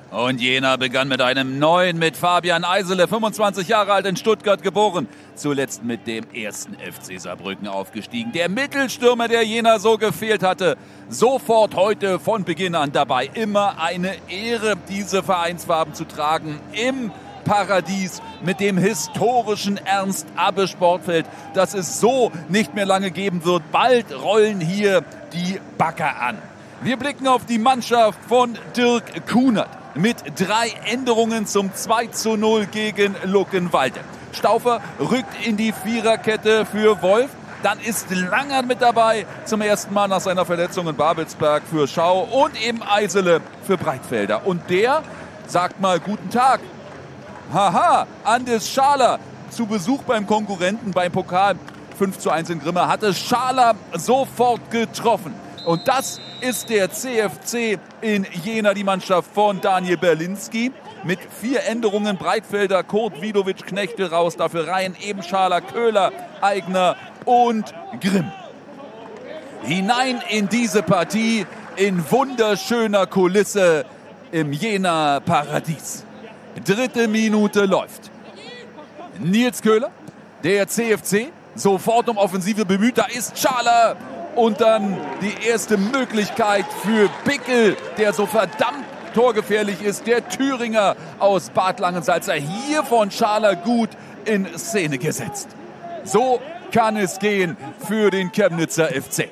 Und Jena begann mit einem Neuen mit Fabian Eisele, 25 Jahre alt, in Stuttgart geboren. Zuletzt mit dem ersten FC Saarbrücken aufgestiegen. Der Mittelstürmer, der Jena so gefehlt hatte, sofort heute von Beginn an dabei. Immer eine Ehre, diese Vereinsfarben zu tragen im Paradies mit dem historischen Ernst-Abbe-Sportfeld, das es so nicht mehr lange geben wird. Bald rollen hier die Bagger an. Wir blicken auf die Mannschaft von Dirk Kunert mit 3 Änderungen zum 2:0 gegen Luckenwalde. Staufer rückt in die Viererkette für Wolf. Dann ist Langer mit dabei, zum ersten Mal nach seiner Verletzung in Babelsberg für Schau und eben Eisele für Breitfelder. Und der sagt mal guten Tag. Haha, Andis Schaler zu Besuch beim Konkurrenten beim Pokal 5:1 in Grimma hatte Schaler sofort getroffen. Und das ist der CFC in Jena, die Mannschaft von Daniel Berlinski. Mit 4 Änderungen: Breitfelder, Kurt, Vidovic, Knechtel raus, dafür rein Ebenschaler, Köhler, Eigner und Grimm. Hinein in diese Partie in wunderschöner Kulisse im Jena Paradies. 3. Minute läuft. Nils Köhler, der CFC, sofort um Offensive bemüht. Da ist Schaler. Und dann die erste Möglichkeit für Bickel, der so verdammt torgefährlich ist. Der Thüringer aus Bad Langensalza, hier von Schaler gut in Szene gesetzt. So kann es gehen für den Chemnitzer FC.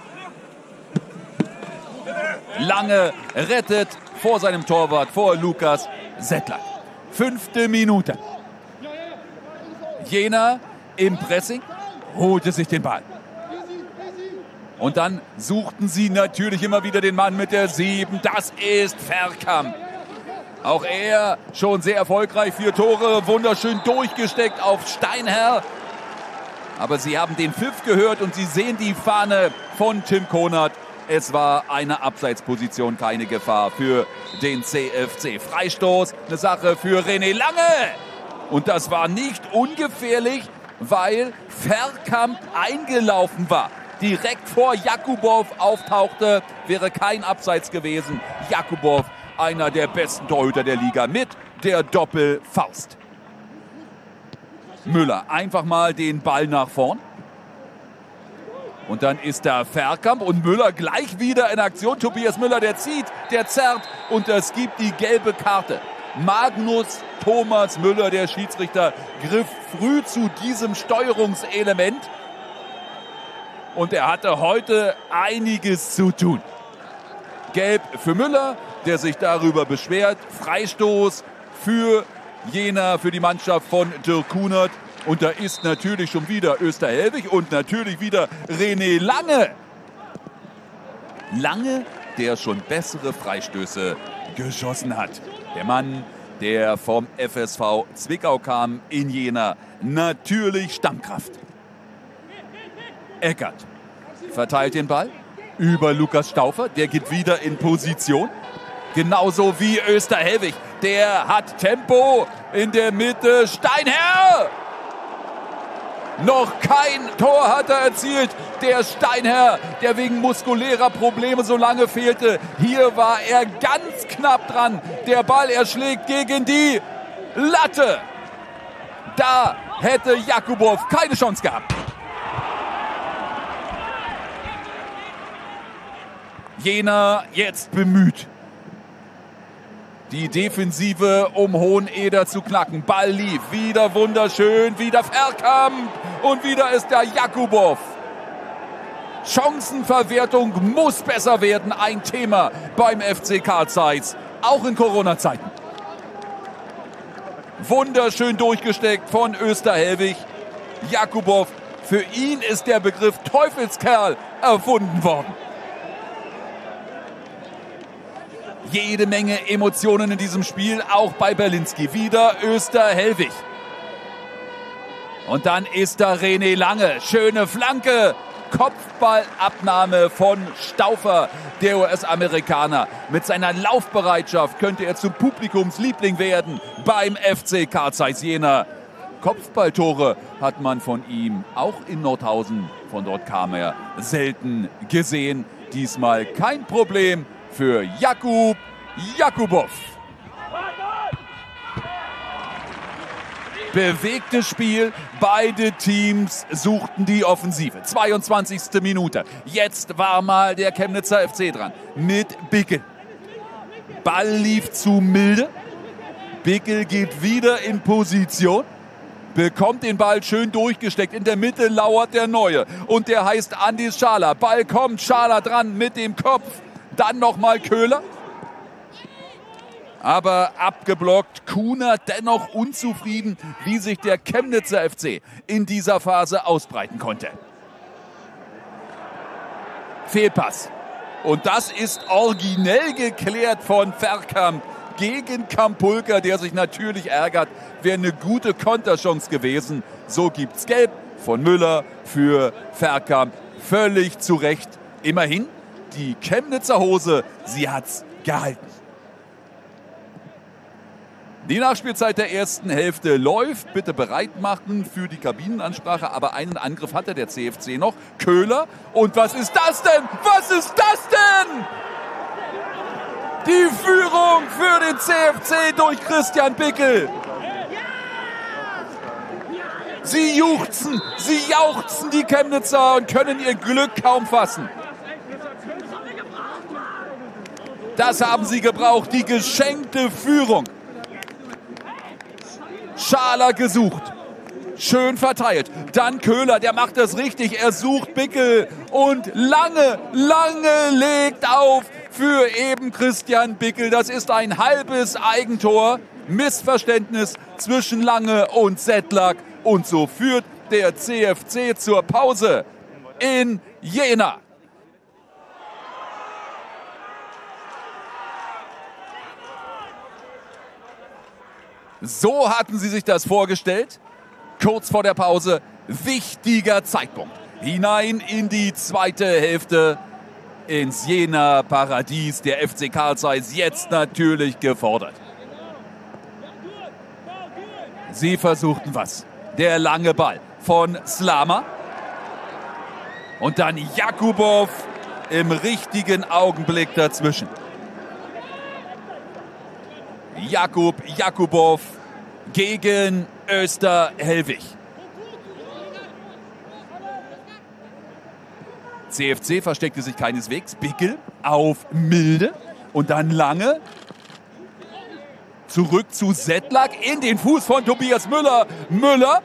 Lange rettet vor seinem Torwart, vor Lukas Settler. 5. Minute. Jena im Pressing holte sich den Ball. Und dann suchten sie natürlich immer wieder den Mann mit der 7. Das ist Verkamp. Auch er schon sehr erfolgreich. 4 Tore, wunderschön durchgesteckt auf Steinherr. Aber sie haben den Pfiff gehört und sie sehen die Fahne von Tim Konert. Es war eine Abseitsposition, keine Gefahr für den CFC. Freistoß, eine Sache für René Lange. Und das war nicht ungefährlich, weil Verkamp eingelaufen war. Direkt vor Jakubow auftauchte, wäre kein Abseits gewesen. Jakubow, einer der besten Torhüter der Liga mit der Doppelfaust. Müller, einfach mal den Ball nach vorn. Und dann ist da Verkamp und Müller gleich wieder in Aktion. Tobias Müller, der zieht, der zerrt und es gibt die gelbe Karte. Magnus Thomas Müller, der Schiedsrichter, griff früh zu diesem Steuerungselement. Und er hatte heute einiges zu tun. Gelb für Müller, der sich darüber beschwert. Freistoß für Jena, für die Mannschaft von Dirk Kunert. Und da ist natürlich schon wieder Österhelwig und natürlich wieder René Lange. Lange, der schon bessere Freistöße geschossen hat. Der Mann, der vom FSV Zwickau kam in Jena. Natürlich Stammkraft. Eckert verteilt den Ball über Lukas Staufer. Der geht wieder in Position. Genauso wie Österhelwig. Der hat Tempo in der Mitte. Steinherr! Noch kein Tor hat er erzielt. Der Steinherr, der wegen muskulärer Probleme so lange fehlte. Hier war er ganz knapp dran. Der Ball erschlägt gegen die Latte. Da hätte Jakubow keine Chance gehabt. Jena jetzt bemüht, die Defensive um Hoheneder zu knacken. Ball lief, wieder wunderschön, wieder Verkamp und wieder ist da Jakubow. Chancenverwertung muss besser werden, ein Thema beim FC Carl Zeiss, auch in Corona-Zeiten. Wunderschön durchgesteckt von Österhelwig. Jakubow, für ihn ist der Begriff Teufelskerl erfunden worden. Jede Menge Emotionen in diesem Spiel, auch bei Berlinski. Wieder Österhelwig. Und dann ist da René Lange. Schöne Flanke. Kopfballabnahme von Staufer, der US-Amerikaner. Mit seiner Laufbereitschaft könnte er zum Publikumsliebling werden beim FC Carl Zeiss Jena. Kopfballtore hat man von ihm auch in Nordhausen, von dort kam er, selten gesehen. Diesmal kein Problem für Jakub Jakubow. Bewegtes Spiel, beide Teams suchten die Offensive. 22. Minute. Jetzt war mal der Chemnitzer FC dran mit Bickel. Ball lief zu Milde. Bickel geht wieder in Position, bekommt den Ball schön durchgesteckt. In der Mitte lauert der Neue und der heißt Andi Schaler. Ball kommt, Schaler dran mit dem Kopf. Dann nochmal Köhler. Aber abgeblockt. Kunert dennoch unzufrieden, wie sich der Chemnitzer FC in dieser Phase ausbreiten konnte. Fehlpass. Und das ist originell geklärt von Verkamp gegen Kampulka, der sich natürlich ärgert. Wäre eine gute Konterchance gewesen. So gibt's Gelb von Müller für Verkamp. Völlig zu Recht. Immerhin, die Chemnitzer Hose, sie hat's gehalten. Die Nachspielzeit der ersten Hälfte läuft. Bitte bereit machen für die Kabinenansprache. Aber einen Angriff hatte der CFC noch. Köhler. Und was ist das denn? Was ist das denn? Die Führung für den CFC durch Christian Bickel. Sie jauchzen die Chemnitzer und können ihr Glück kaum fassen. Das haben sie gebraucht, die geschenkte Führung. Schaler gesucht. Schön verteilt. Dann Köhler, der macht das richtig. Er sucht Bickel und Lange legt auf für eben Christian Bickel. Das ist ein halbes Eigentor. Missverständnis zwischen Lange und Sedlak. Und so führt der CFC zur Pause in Jena. So hatten sie sich das vorgestellt. Kurz vor der Pause, wichtiger Zeitpunkt. Hinein in die zweite Hälfte, ins Jena Paradies. Der FC Carl Zeiss jetzt natürlich gefordert. Sie versuchten was. Der lange Ball von Slama. Und dann Jakubow im richtigen Augenblick dazwischen. Jakubow gegen Österhellwig. CFC versteckte sich keineswegs. Bickel auf Milde und dann Lange. Zurück zu Sedlak in den Fuß von Tobias Müller. Müller.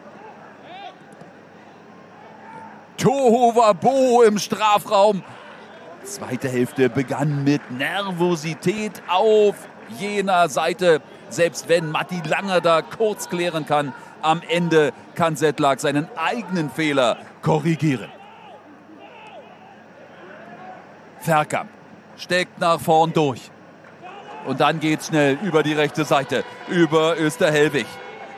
Tohuwabohu im Strafraum. Zweite Hälfte begann mit Nervosität auf jener Seite. Selbst wenn Matti Langer da kurz klären kann, am Ende kann Sedlak seinen eigenen Fehler korrigieren. Verkamp steckt nach vorn durch. Und dann geht's schnell über die rechte Seite, über Österhellwig.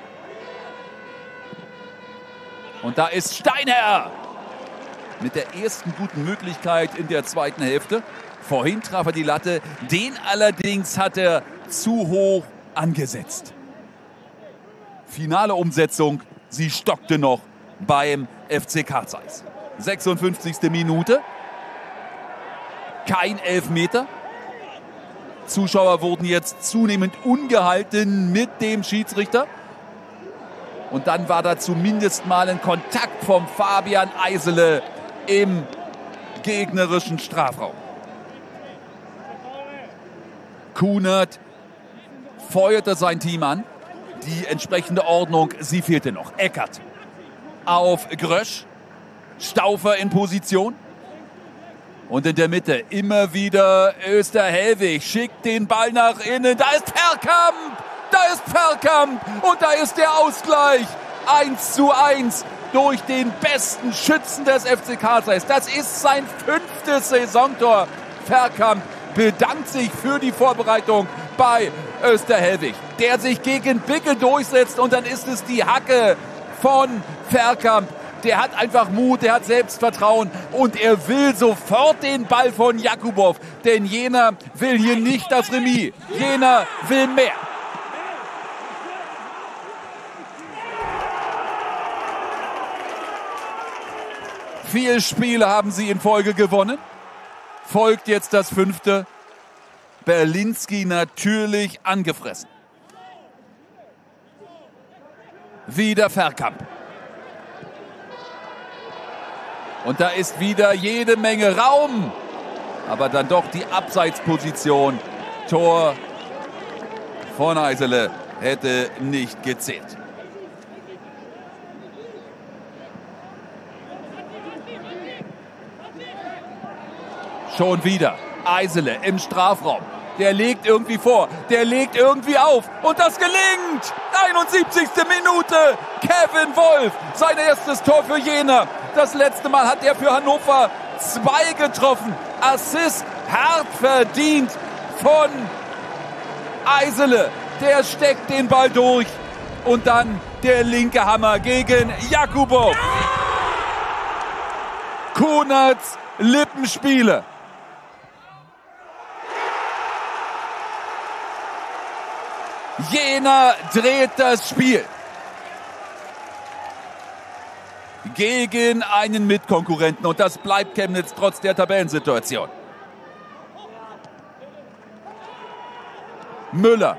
Und da ist Steinherr mit der ersten guten Möglichkeit in der zweiten Hälfte. Vorhin traf er die Latte, den allerdings hat er zu hoch angesetzt. Finale Umsetzung, sie stockte noch beim FC Carl Zeiss. 56. Minute. Kein Elfmeter. Zuschauer wurden jetzt zunehmend ungehalten mit dem Schiedsrichter. Und dann war da zumindest mal ein Kontakt vom Fabian Eisele im gegnerischen Strafraum. Kunert feuerte sein Team an. Die entsprechende Ordnung, sie fehlte noch. Eckert auf Grösch. Stauffer in Position. Und in der Mitte immer wieder Österhellwig. Schickt den Ball nach innen. Da ist Verkamp! Da ist Verkamp! Und da ist der Ausgleich. 1:1 durch den besten Schützen des FC Carl Zeiss. Das ist sein 5. Saisontor. Verkamp bedankt sich für die Vorbereitung bei Österhellwig, der sich gegen Bickel durchsetzt. Und dann ist es die Hacke von Verkamp. Der hat einfach Mut, der hat Selbstvertrauen und er will sofort den Ball von Jakubow. Denn Jena will hier nicht das Remis. Jena will mehr. Vier Spiele haben sie in Folge gewonnen. Folgt jetzt das 5. Berlinski natürlich angefressen. Wieder Verkamp. Und da ist wieder jede Menge Raum. Aber dann doch die Abseitsposition. Tor von Eisele hätte nicht gezählt. Schon wieder Eisele im Strafraum. Der legt irgendwie vor, der legt irgendwie auf und das gelingt! 71. Minute, Kevin Wolf, sein erstes Tor für Jena. Das letzte Mal hat er für Hannover 2 getroffen. Assist hart verdient von Eisele. Der steckt den Ball durch und dann der linke Hammer gegen Jakubow. Kunerts Lippenspiele. Jena dreht das Spiel gegen einen Mitkonkurrenten und das bleibt Chemnitz trotz der Tabellensituation. Müller.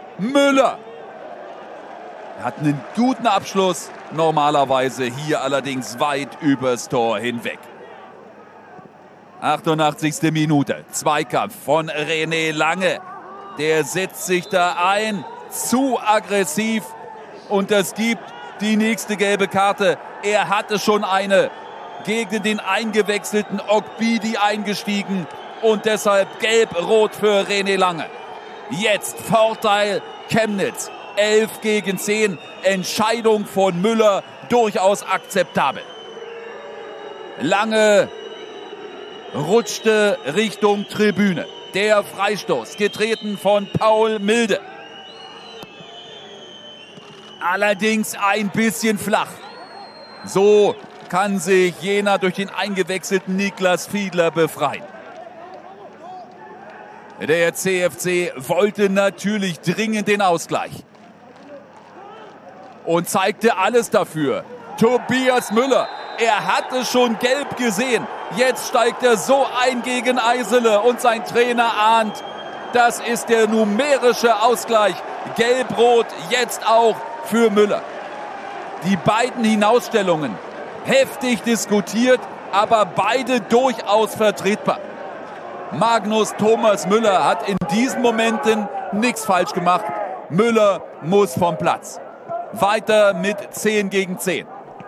Er hat einen guten Abschluss, normalerweise hier allerdings weit übers Tor hinweg. 88. Minute, Zweikampf von René Lange. Der setzt sich da ein. Zu aggressiv und das gibt die nächste gelbe Karte. Er hatte schon eine gegen den eingewechselten Ogbidi eingestiegen und deshalb gelb-rot für René Lange. Jetzt Vorteil Chemnitz, 11 gegen 10, Entscheidung von Müller durchaus akzeptabel. Lange rutschte Richtung Tribüne. Der Freistoß getreten von Paul Milde. Allerdings ein bisschen flach. So kann sich Jena durch den eingewechselten Niklas Fiedler befreien. Der CFC wollte natürlich dringend den Ausgleich. Und zeigte alles dafür. Tobias Müller, er hatte schon gelb gesehen. Jetzt steigt er so ein gegen Eisele und sein Trainer ahnt, das ist der numerische Ausgleich. Gelb-rot jetzt auch für Müller. Die beiden Hinausstellungen heftig diskutiert, aber beide durchaus vertretbar. Magnus Thomas Müller hat in diesen Momenten nichts falsch gemacht. Müller muss vom Platz. Weiter mit 10 gegen 10.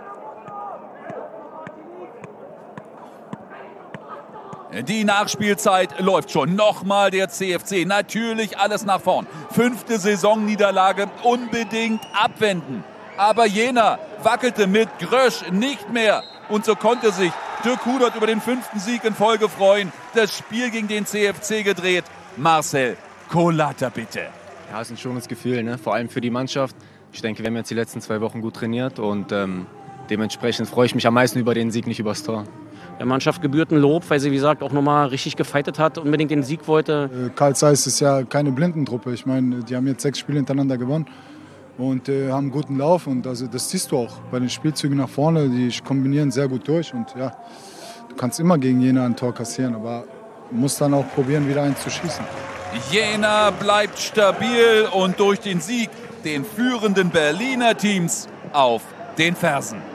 Die Nachspielzeit läuft schon. Nochmal der CFC. Natürlich alles nach vorn. 5. Saisonniederlage unbedingt abwenden. Aber Jena wackelte mit Grösch nicht mehr. Und so konnte sich Dirk Hudert über den 5. Sieg in Folge freuen. Das Spiel gegen den CFC gedreht. Marcel Kollata, bitte. Ja, ist ein schönes Gefühl, ne? Vor allem für die Mannschaft. Ich denke, wir haben jetzt die letzten 2 Wochen gut trainiert und dementsprechend freue ich mich am meisten über den Sieg, nicht übers Tor. Der Mannschaft gebührt ein Lob, weil sie, wie gesagt, auch nochmal richtig gefeitet hat, unbedingt den Sieg wollte. Carl Zeiss ist ja keine Blindentruppe. Ich meine, die haben jetzt 6 Spiele hintereinander gewonnen und haben einen guten Lauf. Und also das siehst du auch bei den Spielzügen nach vorne. Die kombinieren sehr gut durch. Und ja, du kannst immer gegen Jena ein Tor kassieren, aber du musst dann auch probieren, wieder eins zu schießen. Jena bleibt stabil und durch den Sieg den führenden Berliner Teams auf den Fersen.